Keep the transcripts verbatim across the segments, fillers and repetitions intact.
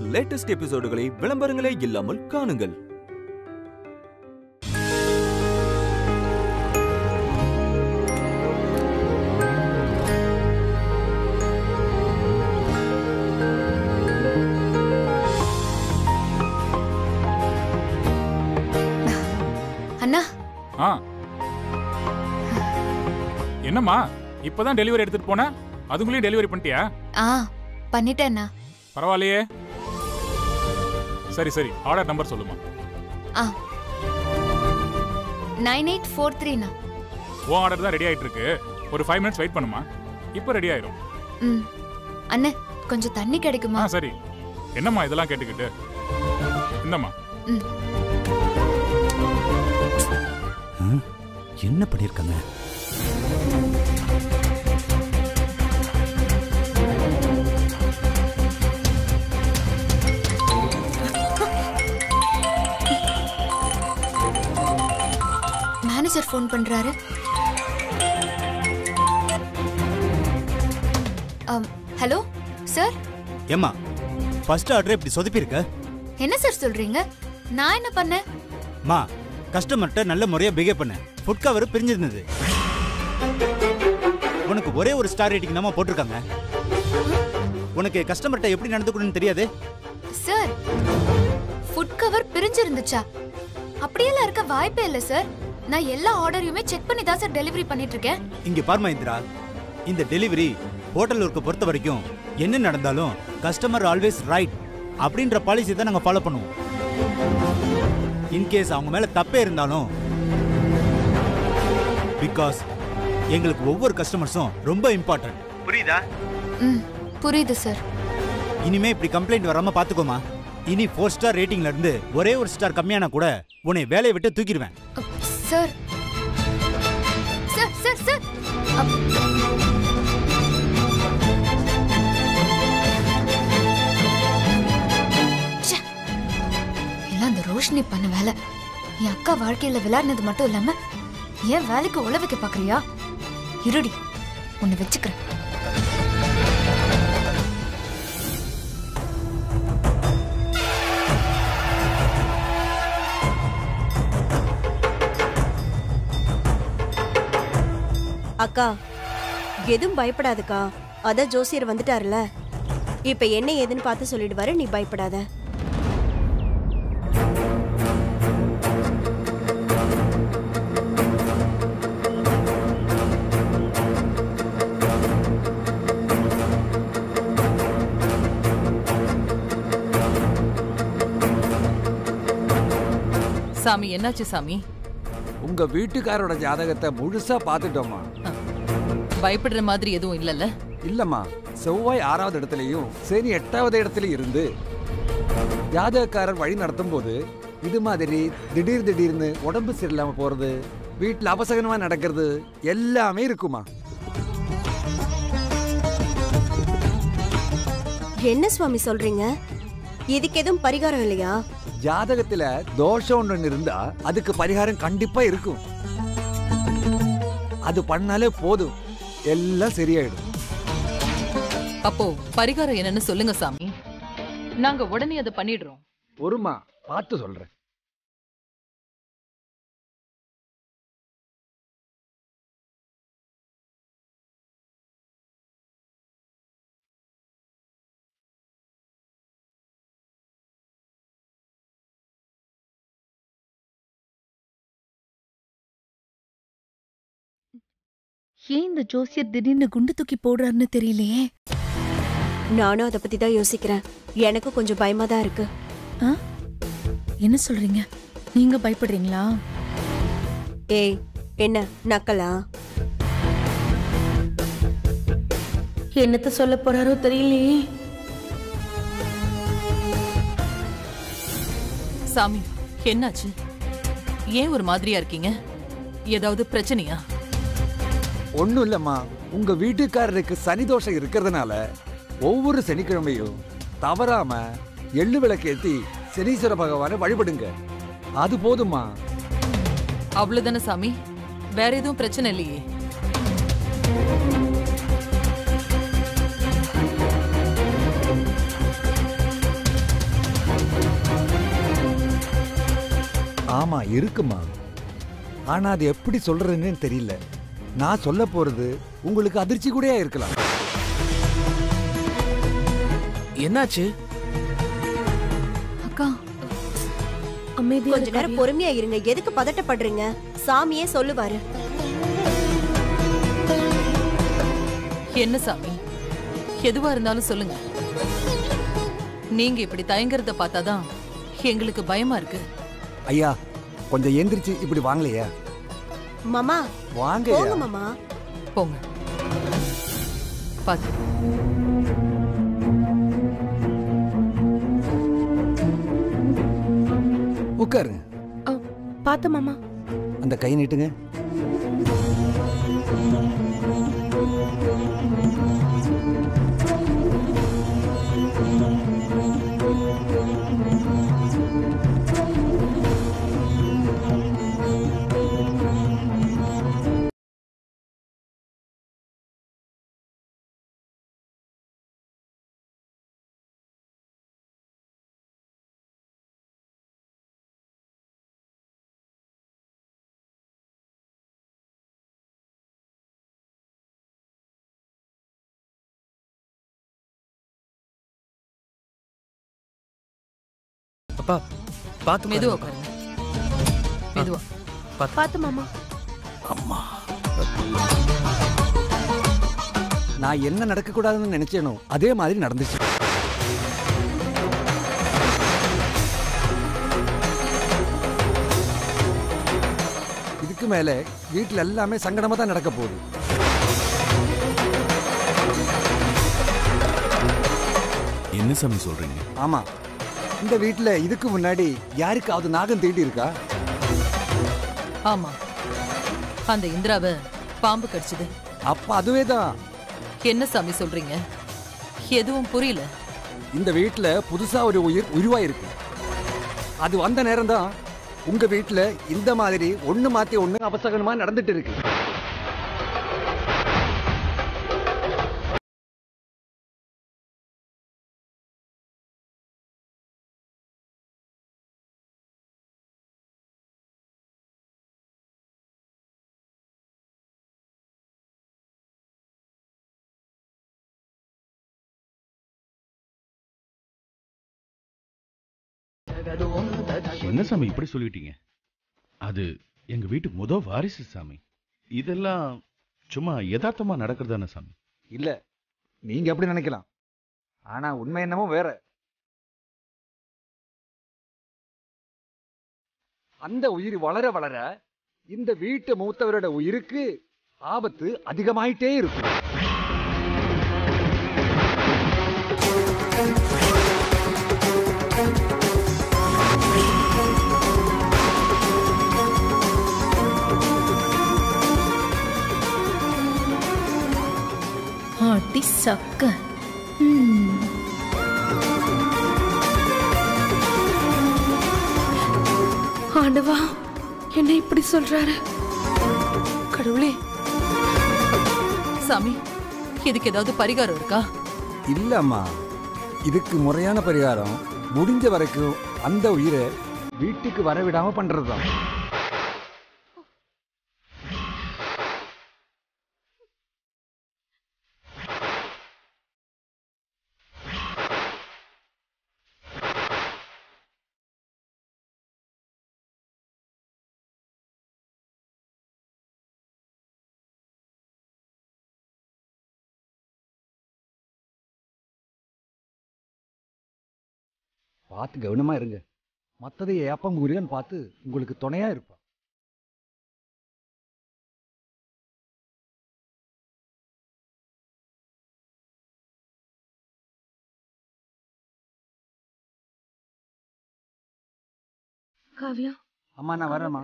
Latest எபிசோடுகளை விளம்பரங்களே இல்லாமல் காணுங்கள். அண்ணா. ஆ. என்னம்மா இப்பதான் டெலிவரி எடுத்துட்டு போன? அதுக்குள்ளேயும் டெலிவரி பண்ணிட்டியா? ஆ பண்ணிட்டேண்ணா. பரவாயில்லையே. சரி சரி, ஆர்டர் நம்பர் சொல்லுமா. ஆ நைன் எயிட் ஃபோர் த்ரீண்ணா. உன் ஆர்டர் தான் ரெடி ஆயிட்டு இருக்கு. ஒரு ஃபைவ் மினிட்ஸ் வெயிட் பண்ணுமா, இப்போ ரெடி ஆயிரும். ம் அண்ணே கொஞ்சம் தண்ணி கிடைக்குமா? ஆ சரி. என்னம்மா இதெல்லாம் கேட்டுக்கிட்டு? இந்தம்மா. ம் என்ன பண்ணிருக்காங்க? மேனேஜர் ஃபோன் பண்றாரு. Hello sir. ஏம்மா ஃபர்ஸ்ட் ஆர்டர் இப்படி சொதப்பி இருக்க? என்ன சார் சொல்றீங்க? நான் என்ன பண்ணேன்? மா கஸ்டமர்கிட்ட நல்ல முறையா பிஹேவ் பண்ண. ஃபுட் கவர் பிரிஞ்சிருந்தது. உனக்கு ஒரே ஒரு ஸ்டார் ரேட்டிங் தான் போட்டிருக்காங்க. உனக்கு கஸ்டமர்கிட்ட எப்படி நடந்துக்கணும்னு தெரியாது? சார் ஃபுட் கவர் பிரிஞ்சிருந்துச்சா? அப்படியெல்லாம் இருக்க வாய்ப்பே இல்ல சார். நான் எல்லா ஆர்டரையுமே செக் பண்ணி தான் சார் டெலிவரி பண்ணிட்டு இருக்கேன். இங்க பாருமா இந்திரா, இந்த டெலிவரி ஹோட்டல் ஒர்க்கை பொறுத்த வரைக்கும் என்ன நடந்தாலும் கஸ்டமர் ஆல்வேஸ் ரைட் அப்படின்ற பாலிசி தான் நாங்க ஃபாலோ பண்ணுவோம். இன்கேஸ் அவங்க மேல தப்பே இருந்தாலும், பிகாஸ் எங்களுக்கு ஒவ்வொரு கஸ்டமர்ஸும் ரொம்ப இம்பார்ட்டன்ட். புரியுதா? ம் புரியுது சார். இனிமே இப்படி கம்ப்ளைண்ட் வராம பாத்துக்கோமா. இனி ஃபோர் ஸ்டார் ரேட்டிங்ல இருந்து ஒரே ஒரு ஸ்டார் கம்மியானா கூட உன்னை வேலையை விட்டு தூக்கிடுவேன். சார் சார் சார் சார் எல்லாம் அந்த ரோஷினி பண்ண வேலை. என் அக்கா வாழ்க்கையில விளையாடினது மட்டும் இல்லாம ஏன் வேலைக்கு உழ வைக்க பாக்குறியா? இருடி உன்னை வச்சுக்கிறேன். அக்கா எதுவும் பயப்படாதுக்கா. அதான் ஜோசியர் வந்துட்டாருல, இப்ப என்ன ஏதுன்னு பார்த்து சொல்லிடுவாரு. நீ பயப்படாத. சாமி என்னாச்சு சாமி? உங்க வீட்டுக்காரோட ஜாதகத்தை முழுசா பாத்துட்டோமா? பயப்படுற மாதிரி எதுவும் இல்லல்ல? இல்லம்மா, செவ்வாய் ஆறாவது இடத்துலயும் சனி எட்டாவது இடத்துலயும் இருந்து ஜாதகக்காரர் வழி நடத்தும் போது இது மாதிரி திடீர் திடீர்னு உடம்பு சரியில்லாம போறது, வீட்டுல அபசகனமா நடக்கிறது எல்லாமே இருக்குமா. என்ன சுவாமி சொல்றீங்க? இதுக்கு எதுவும் பரிகாரம் இல்லையா? ஜாதகத்துல தோஷம் ஒன்று இருந்தா அதுக்கு பரிகாரம் கண்டிப்பா இருக்கும். அது பண்ணாலே போதும், எல்லாம் சரியாயிடும். அப்போ பரிகாரம் என்னன்னு சொல்லுங்க சாமி. நாங்க உடனே அதை பண்ணிடுறோம். ஒருமா பார்த்து சொல்றேன். ஏன் இந்த ஜோசியர் திடீர்னு குண்டு தூக்கி போடுறாருன்னு தெரியலையே. நானும் அதை பத்தி தான் யோசிக்கிறேன். எனக்கு கொஞ்சம் பயமா தான் இருக்கு. என்ன சொல்றீங்க? நீங்க பயப்படுறீங்களா? ஏய் என்ன நக்கலா? என்னத்த சொல்ல போறாரோ தெரியலையே. சாமி என்னாச்சு? ஏன் ஒரு மாதிரியா இருக்கீங்க? ஏதாவது பிரச்சனையா? ஒண்ணும் இல்லம்மா, உங்க வீட்டுக்காரருக்கு சனி தோஷம் இருக்கிறதுனால ஒவ்வொரு சனிக்கிழமையும் தவறாம எள்ளு விளக்கு ஏத்தி சனீஸ்வர பகவானை வழிபடுங்க. அது போதுமா. அவ்வளவுதானே சாமி? வேற எதுவும் பிரச்சனை இல்லையே? ஆமா இருக்குமா. ஆனா அது எப்படி சொல்றதுன்னு தெரியல. நான் சொல்ல போறது உங்களுக்கு அதிர்ச்சி கூட இருக்கலாம். என்னாச்சு அக்கா கொஞ்ச நேரம் பொறுமையா இருங்க. எதுக்கு பதட்டப்படுறீங்க? சாமியே சொல்லுவாரு. என்ன சாமி, எதுவா இருந்தாலும் சொல்லுங்க. நீங்க இப்படி தயங்குறத பார்த்தாதான் எங்களுக்கு பயமா இருக்கு. ஐயா கொஞ்சம் எந்திரிச்சு இப்படி வாங்கலையா? மாமா வாங்க போங்க மாமா. போங்க. பாத்து உட்காருங்க. பாத்து மாமா. அந்த கை நீட்டுங்க. அப்பா பாத்து மெதுவா உட்காருங்க. மெதுவா பாத்து மாமா. அம்மா நான் என்ன நடக்க கூடாதுன்னு நினைச்சேனோ அதே மாதிரி நடந்துச்சு. இதுக்கு மேல வீட்டுல எல்லாமே சங்கடமா தான் நடக்க போகுது. என்ன சாமி சொல்றீங்க? ஆமா, இந்த வீட்டுல இதுக்கு முன்னாடி யாருக்காவது நாகம் தீண்டி இருக்கா? ஆமா, அந்த இந்திராவை பாம்பு கடிச்சது. அப்ப அதுவே தான். என்ன சாமி சொல்றீங்க? எதுவும் புரியல. இந்த வீட்டுல புதுசா ஒரு உயிர் உருவாயிருக்கு. அது வந்த நேரம் தான் உங்க வீட்டுல இந்த மாதிரி ஒண்ணு மாத்தி ஒண்ணு அபசகனமா நடந்துட்டு இருக்கு. என்ன சாமி இப்படி சொல்லிட்டீங்க? அது எங்க வீட்டு முத வாரிசு சாமி. இதெல்லாம் சும்மா யதார்த்தமா நடக்கிறதானே சாமி? இல்ல, நீங்க எப்படி நினைக்கலாம். ஆனா உண்மை என்னமோ வேற. அந்த உயிர் வளர வளர இந்த வீட்டு மூத்தவரோட உயிருக்கு ஆபத்து அதிகமாயிட்டே இருக்கும். ஆட்டி சக்க. ஆண்டவா, என்ன இப்படி சொல்றாரு? கடவுளே. சாமி, இதுக்கு ஏதாவது பரிகாரம் இருக்கா? இல்லம்மா, இதுக்கு முறையான பரிகாரம் முடிஞ்ச வரைக்கும் அந்த உயிரை வீட்டுக்கு வரவிடாம பண்றதுதான். பார்த்து கவனமா இருங்க. மத்ததை ஏப்பம் முருகன் பார்த்து உங்களுக்கு துணையா இருப்பா. காவியா. அம்மா நான் வரேம்மா.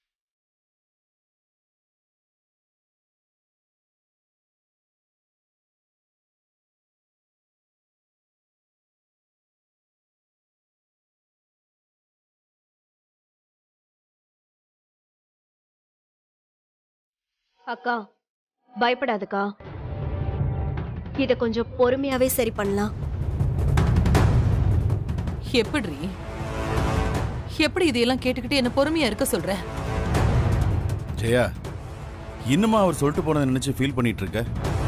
அக்கா பயப்படாதக்கா. இத கொஞ்சம் பொறுமையாவே சரி பண்ணலாம். எப்படி? எப்படி இதையெல்லாம் கேட்டுக்கிட்டு என்ன பொறுமையா இருக்க சொல்ற? ஜெயா, இன்னுமா அவர் சொல்லிட்டு போனதை நினைச்சு ஃபீல் பண்ணிட்டு இருக்க?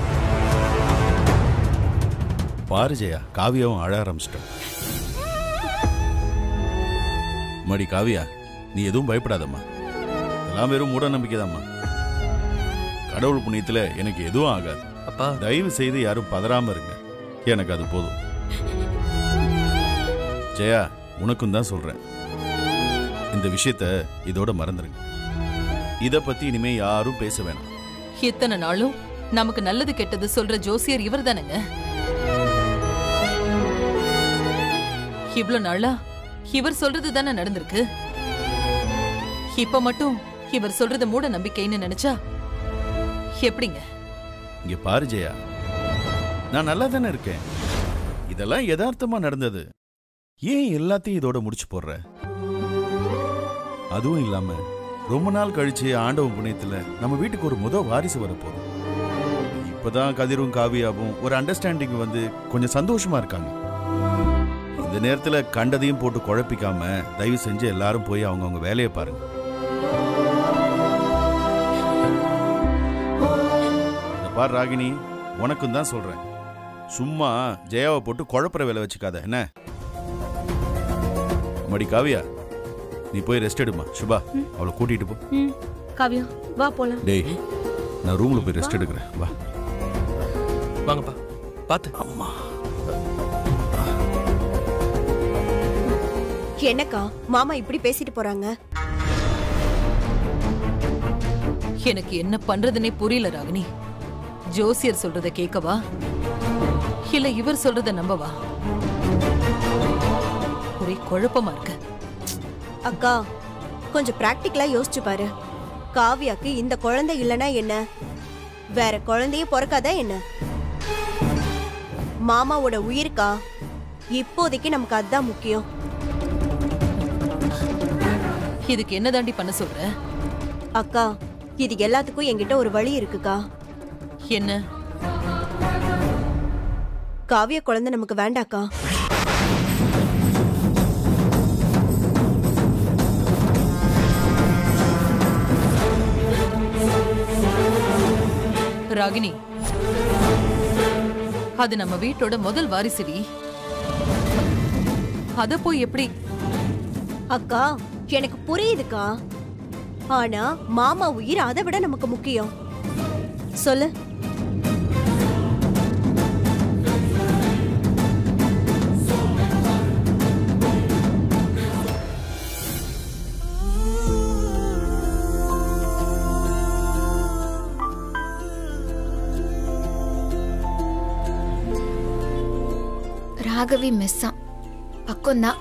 பாரு ஜெயா, காவியாவும் அழ ஆரம்பிச்சிட்டான். மடி காவியா, நீ எதுவும் பயப்படாதம்மா. இதெல்லாம் வெறும் மூட நம்பிக்கைதாம்மா. கடவுள் புண்ணியத்துல எனக்கு எதுவும் ஆகாது. அப்பா, தயவு செய்து யாரும் பதறாம இருங்க. எனக்கு அது போதும். ஜெயா, உனக்கும் தான் சொல்றேன், இந்த விஷயத்த இதோட மறந்துருங்க. இத பத்தி இனிமே யாரும் பேச வேணாம். இத்தனை நாளும் நமக்கு நல்லது கெட்டது சொல்ற ஜோசியர் இவர் தானங்க. இவ்வளவு நாளா இவர் சொல்றது தானே நடந்திருக்கு. இப்ப மட்டும் இவர் சொல்றது மூட நம்பிக்கைன்னு நினைச்சா எப்படிங்க? இங்க பாரு ஜெயா, நான் நல்லா தானே இருக்கேன். இதெல்லாம் யதார்த்தமா நடந்தது. ஏன் எல்லாத்தையும் இதோட முடிச்சு போடுற? அதுவும் இல்லாம ரொம்ப நாள் கழிச்சு ஆண்டவன் புண்ணியத்துல நம்ம வீட்டுக்கு ஒரு முத வாரிசு வரப்போகுது. இப்பதான் கதிரும் காவியாவும் ஒரு அண்டர்ஸ்டாண்டிங் வந்து கொஞ்சம் சந்தோஷமா இருக்காங்க. இந்த நேரத்துல கண்டதையும் போட்டு குழப்பிக்காம தயவு செஞ்சு எல்லாரும் போய் அவங்கவுங்க வேலையை பாருங்க. பார் ராகினி, உனக்கும் தான் சொல்றேன், சும்மா ஜெயாவை போட்டு குழப்பற வேலை வச்சுக்காத என்ன? மடி காவியா, நீ போய் ரெஸ்ட் எடுமா. சுபா, அவளை கூட்டிட்டு போ. காவியா வா போலாம். டேய், நான் ரூம்ல போய் ரெஸ்ட் எடுக்கிறேன். வா. வாங்கப்பா, பாத்து. அம்மா, என்னக்கா மாமா இப்படி பேசிட்டு போறாங்க? எனக்கு என்ன பண்றதுன்னே புரியல ராகினி. ஜோசியர் சொல்றத கேட்கவா இல்ல இவர் சொல்றத நம்பவா? ஒரே குழப்பமா இருக்கு. அக்கா, கொஞ்சம் பிராக்டிக்கலா யோசிச்சு பாரு. காவியாக்கு இந்த குழந்தை இல்லனா என்ன, வேற குழந்தையே பிறக்காதா என்ன? மாமாவோட உயிருக்கா இப்போதைக்கு நமக்கு அதுதான் முக்கியம். இதுக்கு என்ன தாண்டி பண்ண சொல்ற? அக்கா, இது எல்லாத்துக்கும் என்கிட்ட ஒரு வழி இருக்குக்கா. என்ன? காவிய குழந்தை நமக்கு வேண்டாக்கா. ராகினி, அது நம்ம வீட்டோட முதல் வாரிசுடி. அத போய் எப்படி? அக்கா, எனக்கு புரியுதுக்கா. ஆனா மாமா உயிர் அதை விட நமக்கு முக்கியம். சொல்லு. ராகவி மெஸ்ஸா பக்கம்தான்.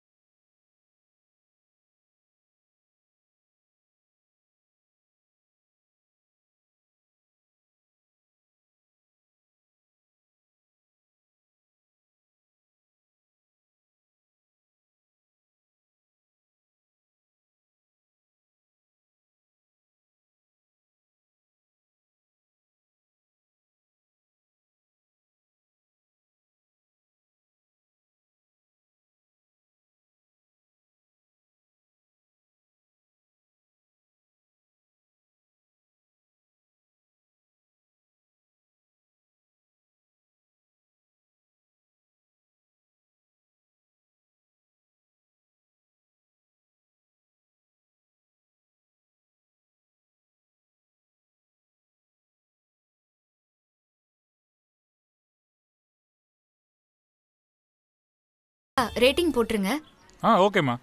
ரேட்டிங் போட்டுருங்க. ஆ ஓகேம்மா.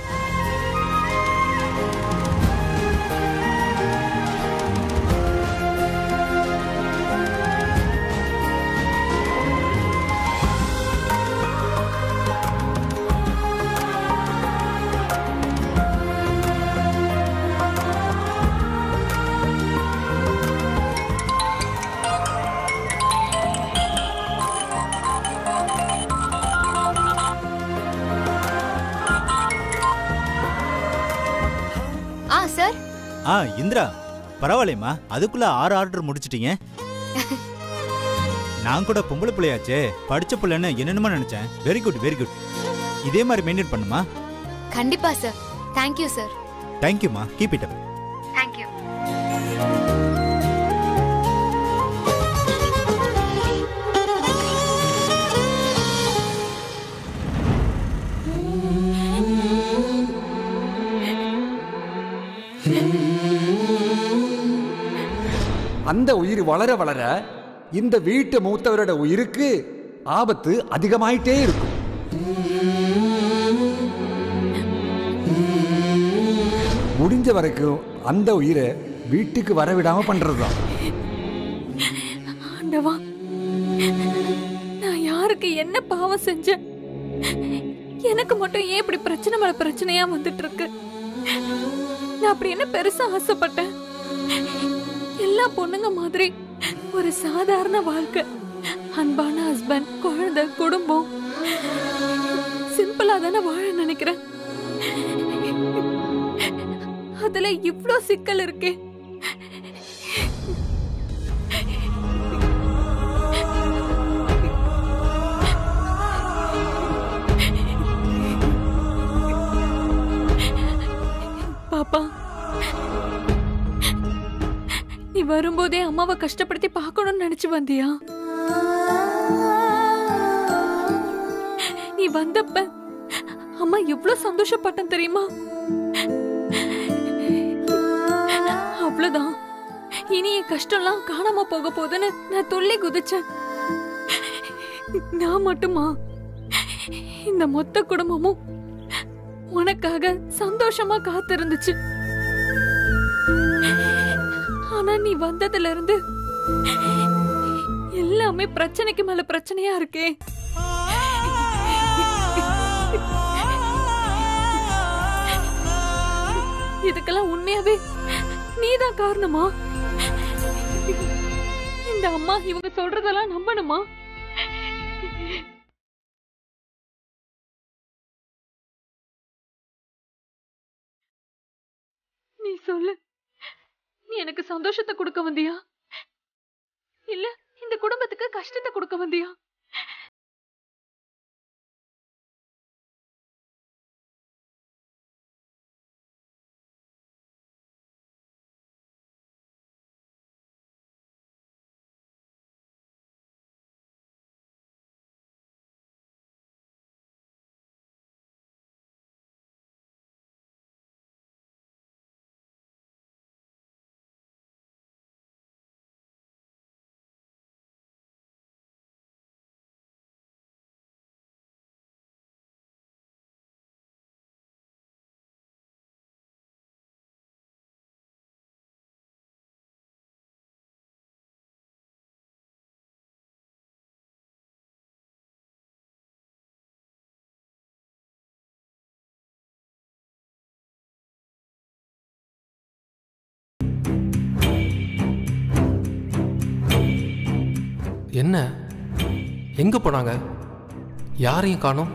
ஆ இந்திரா, பரவாயில்லையம்மா, அதுக்குள்ள ஆறு ஆர்டர் முடிச்சிட்டீங்க. நான் கூட பொம்பளை பிள்ளையாச்சே, படிச்ச பிள்ளைன்னு என்னென்னமோ நினைச்சேன். Very good very good. இதே மாதிரி மெயின்டைன் பண்ணுமா? கண்டிப்பா சார். Thank you sir. தேங்க்யூமா, கீப் இட் அப். தேங்க்யூ. அந்த உயிர் வளர வளர இந்த வீட்டு மூத்தவரோட உயிருக்கு ஆபத்து அதிகமாயிட்டே இருக்கும். முடிஞ்ச வரைக்கும் அந்த உயிரை வீட்டுக்கு வரவிடாம பண்றதுதான். ஆண்டவா, நான் யாருக்கு என்ன பாவம் செஞ்சேன்? எனக்கு மட்டும் ஏன் இப்படி பிரச்சனை மேல பிரச்சனையா வந்துட்டு இருக்கு? நான் அப்படி என்ன பெருசா ஆசைப்பட்டேன்? எல்லா பொண்ணுங்க மாதிரி ஒரு சாதாரண வாழ்க்கை, அன்பான ஹஸ்பண்ட், குழந்தை, குடும்பம், சிம்பிளா தானே வாழ நினைக்கிறேன். அதுல இவ்ளோ சிக்கல் இருக்கே. பாப்பா, நீ வரும்போதே அம்மாவை கஷ்டப்படுத்தி பார்க்கணும்னு நினைச்சு வந்தியா? நீ வந்தப்ப அம்மா எவ்வளவு சந்தோஷப்பட்டேன் தெரியுமா? அவ்வளவுதான், இனி என் கஷ்டம்லாம் காணாம போக போதுன்னு நான் துள்ளி குதிச்சேன். நான் மட்டுமா, இந்த மொத்த குடும்பமும் உனக்காக சந்தோஷமா காத்திருந்துச்சு. ஆனா நீ வந்ததுல இருந்து எல்லாமே பிரச்சனைக்கு மேல பிரச்சனையா இருக்கே. இதுக்கெல்லாம் உண்மையாவே நீதான் காரணமா? இந்த அம்மா இவங்க சொல்றதெல்லாம் நம்பணுமா? நீ சொல்லு, நீ எனக்கு சந்தோஷத்தை கொடுக்க வந்தியா, இல்ல இந்த குடும்பத்துக்கு கஷ்டத்தை கொடுக்க வந்தியா? என்ன, எங்க போனாங்க? யாரையும் காணோம்.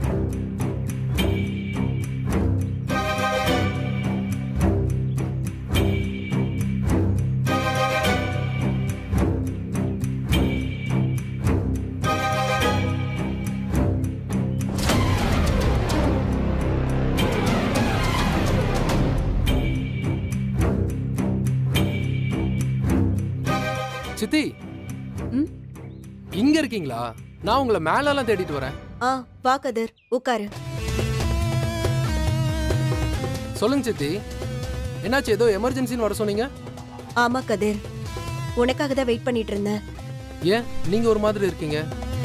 சித்தி, இங்க இருக்கீங்களா? நான் உங்களை மேல எல்லாம் தேடிட்டு வரேன். ஆ, வா கதிர், உட்காரு. சொல்லுங்க சித்தி, என்னாச்சு? ஏதோ எமர்ஜென்சின்னு வர சொன்னீங்க. ஆமா கதிர், உனக்காக தான் வெயிட் பண்ணிட்டு இருந்தேன். ஏன் நீங்க ஒரு மாதிரி இருக்கீங்க?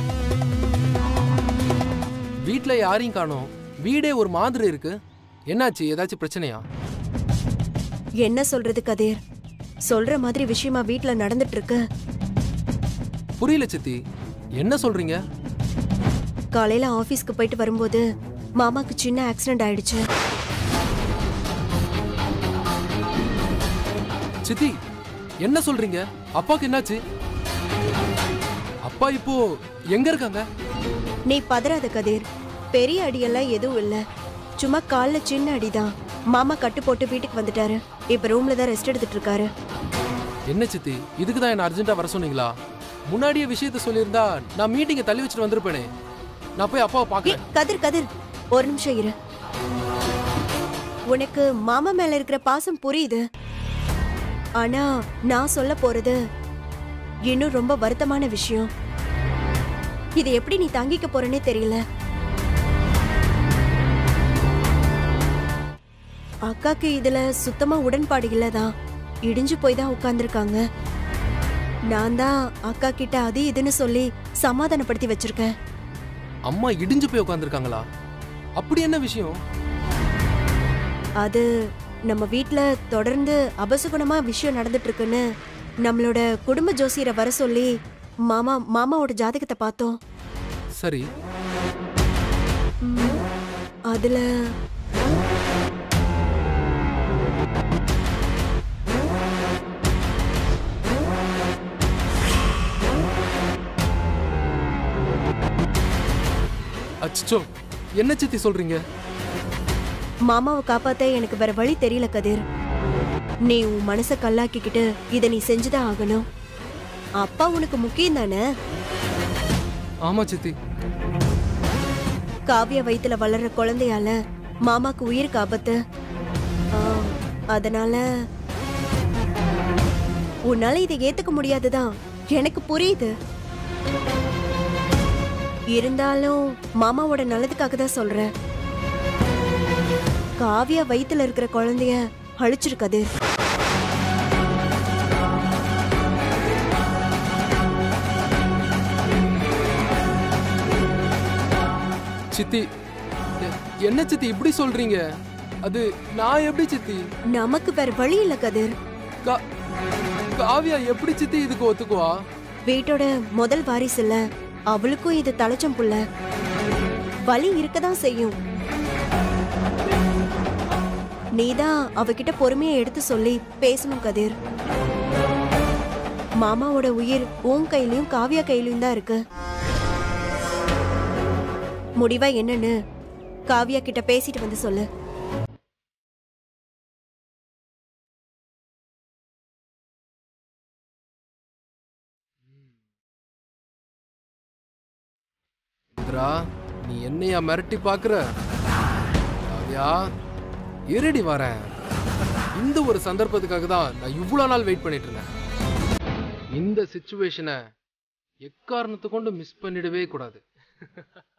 வீட்ல யாரையும் காணோம், வீடே ஒரு மாதிரி இருக்கு. என்னாச்சு? ஏதாச்சும் பிரச்சனையா? என்ன சொல்றது கதிர், சொல்ற மாதிரி விஷயமா வீட்ல நடந்துட்டு இருக்கு. புரியல சித்தி, என்ன சொல்றீங்க? காலையில ஆபீஸ்க்கு போயிட்டு வரும்போது மாமாக்கு சின்ன ஆக்சிடென்ட் ஆயிடுச்சு. சித்தி, என்ன சொல்றீங்க? அப்பாக்கு என்னாச்சு? அப்பா இப்போ எங்க இருக்காங்க? நீ பதறாத கதிர், பெரிய அடியெல்லாம் எதுவும் இல்ல, சும்மா கால்ல சின்ன அடிதான். மாமா கட்டு போட்டு வீட்டுக்கு வந்துட்டாரு. இப்ப ரூம்ல தான் ரெஸ்ட் எடுத்துட்டு இருக்காரு. என்ன சித்தி, இதுக்கு தான் என்ன அர்ஜென்ட்டா வர சொன்னீங்களா? முன்னாடியே விஷயத்த சொல்லியிருந்தா நான் மீட்டிங்கை தள்ளி வச்சுட்டு வந்திருப்பேனே. நான் போய் அப்பாவை பார்க்கறேன். கதிர் கதிர் ஒரு நிமிஷம் இரு. உனக்கு மாமா மேல இருக்கிற பாசம் புரியுது. ஆனா நான் சொல்ல போறது இன்னும் ரொம்ப வருத்தமான விஷயம். இது எப்படி நீ தாங்கிக்க போறேன்னே தெரியல. அக்காக்கு இதுல சுத்தமா உடன்பாடு இல்லதான். இடிஞ்சு போய் தான் உட்கார்ந்துருக்காங்க. நான் தான் அக்கா கிட்ட அது இதுன்னு சொல்லி சமாதானப்படுத்தி வச்சிருக்கேன். அம்மா இடிஞ்சு போய் உட்காந்துருக்காங்களா? அப்படி என்ன விஷயம்? அது நம்ம வீட்ல தொடர்ந்து அபசுகுணமா விஷயம் நடந்துட்டு இருக்குன்னு நம்மளோட குடும்ப ஜோசியரை வர சொல்லி மாமா மாமாவோட ஜாதகத்தை பார்த்தோம். சரி. ம், அதுல அச்சோ, என்ன சித்தி சொல்றீங்க? மாமாவை காப்பாத்த எனக்கு வேற வழி தெரியல கதிர். நீ உன் மனசை கல்லாக்கிக்கிட்டு இதை நீ செஞ்சுதான் ஆகணும். அப்பா உனக்கு முக்கியம் தானே? ஆமா சித்தி. காவிய வயித்துல வளர்ற குழந்தையால மாமாக்கு உயிருக்கு ஆபத்து. ஆ, அதனால உன்னால இதை ஏத்துக்க முடியாதுதான் எனக்கு புரியுது. இருந்தாலும் மாமாவோட நல்லதுக்காக தான் சொல்றேன். காவியா வயித்துல இருக்கிற குழந்தைய அழிச்சிருக்காது. சித்தி, எ- என்ன சித்தி இப்படி சொல்றீங்க? அது நான் எப்படி சித்தி? நமக்கு வேற வழி இல்ல கதிர். கா- காவியா எப்படி சித்தி இதுக்கு ஒத்துக்குவா? வீட்டோட முதல் வாரிசு இல்ல, அவளுக்கும் இது தலைச்சம் புள்ள. வலி இருக்கதான் செய்யும். நீதான் அவகிட்ட பொறுமையை எடுத்து சொல்லி பேசணும் கதிர். மாமாவோட உயிர் உன் கையிலயும் காவியா கையிலயும் தான் இருக்கு. முடிவா என்னன்னு காவியா கிட்ட பேசிட்டு வந்து சொல்லு. இந்திரா, நீ என்னையா மிரட்டி பாக்குற? காவியா, இருடி வரேன். இந்த ஒரு சந்தர்ப்பத்துக்காக தான் நான் இவ்வளவு நாள் வெயிட் பண்ணிட்டு இருந்தேன். இந்த சிச்சுவேஷனை எக்காரணத்தை கொண்டு மிஸ் பண்ணிடவே கூடாது.